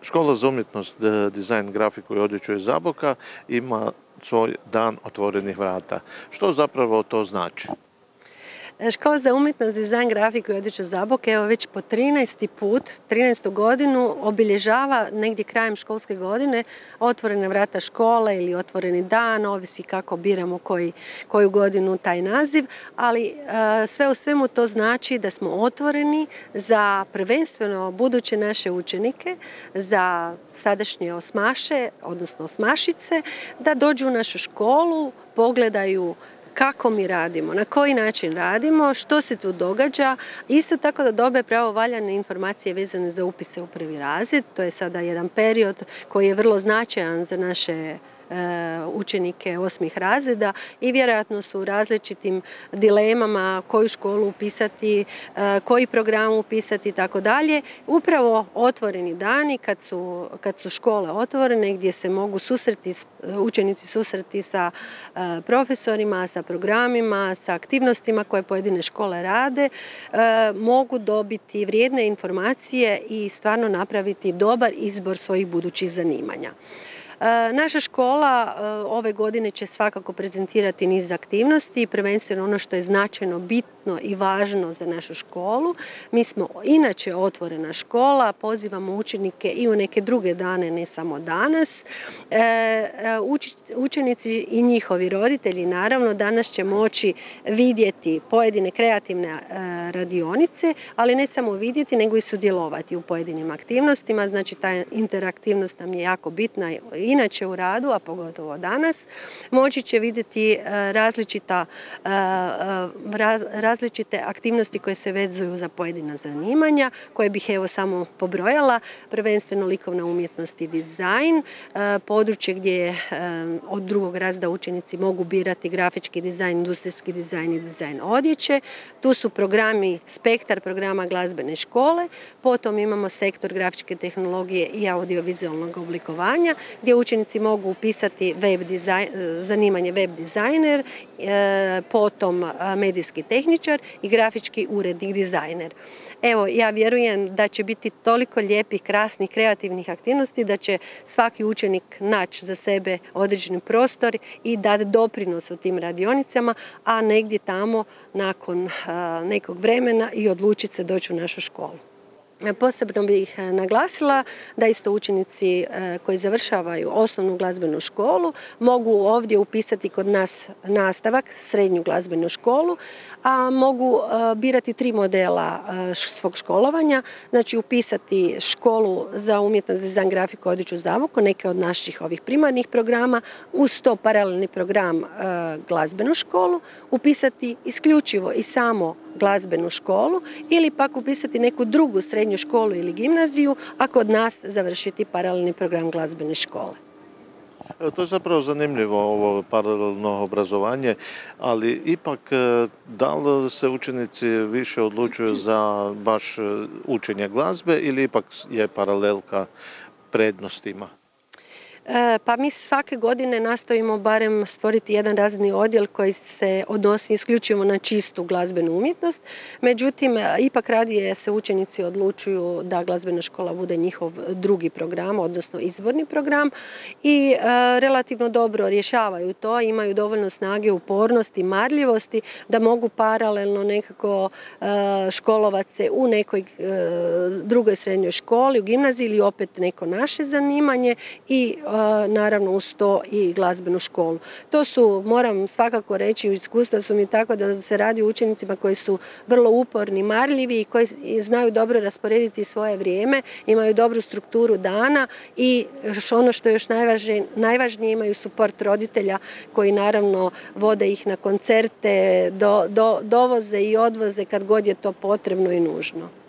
Škola za umjetnost, dizajn, grafiku i odjeću iz Zaboka ima svoj dan otvorenih vrata. Što zapravo to znači? Škola za umjetnost, dizajn, grafiku i odjeću Zabok, evo već po 13. godinu obilježava negdje krajem školske godine otvorena vrata škole ili otvoreni dan, ovisi kako biramo koju godinu taj naziv, ali sve u svemu to znači da smo otvoreni za prvenstveno buduće naše učenike, za sadašnje osmaše, odnosno osmašice, da dođu u našu školu, pogledaju kako mi radimo, na koji način radimo, što se tu događa. Isto tako da dobe pravovaljane informacije vezane za upise u prvi razred. To je sada jedan period koji je vrlo značajan za naše učenike 8. razreda i vjerojatno su u različitim dilemama koju školu upisati, koji program upisati i tako dalje. Upravo otvoreni dani kad su škole otvorene, gdje se mogu učenici susreti sa profesorima, sa programima, sa aktivnostima koje pojedine škole rade, mogu dobiti vrijedne informacije i stvarno napraviti dobar izbor svojih budućih zanimanja. Naša škola ove godine će svakako prezentirati niz aktivnosti, prvenstveno ono što je značajno bitno i važno za našu školu. Mi smo inače otvorena škola, pozivamo učenike i u neke druge dane, ne samo danas. Učenici i njihovi roditelji naravno danas će moći vidjeti pojedine kreativne radionice, ali ne samo vidjeti nego i sudjelovati u pojedinim aktivnostima, znači ta interaktivnost nam je jako bitna inače u radu, a pogotovo danas. Moći će vidjeti različite aktivnosti koje se vezuju za pojedina zanimanja, koje bih evo samo pobrojala, prvenstveno likovna umjetnost i dizajn, područje gdje od 2. razreda učenici mogu birati grafički dizajn, industrijski dizajn i dizajn odjeće. Tu su programi, spektar programa glazbene škole, potom imamo sektor grafičke tehnologije i audiovizualnog oblikovanja, gdje učenici mogu upisati zanimanje web dizajner, potom medijski tehničar i grafički urednik dizajner. Evo, ja vjerujem da će biti toliko lijepih, krasnih, kreativnih aktivnosti da će svaki učenik naći za sebe određeni prostor i dati doprinos u tim radionicama, a negdje tamo nakon nekog vremena i odlučiti se doći u našu školu. Posebno bih naglasila da isto učenici koji završavaju osnovnu glazbenu školu mogu ovdje upisati kod nas nastavak, srednju glazbenu školu, a mogu birati 3 modela svog školovanja, znači upisati školu za umjetnost, dizajn, grafiku, odjeću Zabok, neke od naših ovih primarnih programa, uz to paralelni program glazbenu školu, upisati isključivo i samo glazbenu školu ili pak upisati neku drugu srednju školu ili gimnaziju, a kod nas završiti paralelni program glazbene škole. To je zapravo zanimljivo, ovo paralelno obrazovanje, ali ipak da li se učenici više odlučuju za baš učenje glazbe ili ipak je paralelka prednostima? Pa mi svake godine nastojimo barem stvoriti jedan razredni odjel koji se odnosi isključivo na čistu glazbenu umjetnost. Međutim, ipak radije se učenici odlučuju da glazbena škola bude njihov drugi program, odnosno izborni program i relativno dobro rješavaju to, imaju dovoljno snage, upornosti, marljivosti da mogu paralelno nekako školovati se u nekoj drugoj srednjoj školi, u gimnaziji ili opet neko naše zanimanje i naravno uz to i glazbenu školu. To su, moram svakako reći, iskustva su mi tako da se radi o učenicima koji su vrlo uporni, marljivi i koji znaju dobro rasporediti svoje vrijeme, imaju dobru strukturu dana i ono što je još najvažnije imaju suport roditelja koji naravno vode ih na koncerte, dovoze i odvoze kad god je to potrebno i nužno.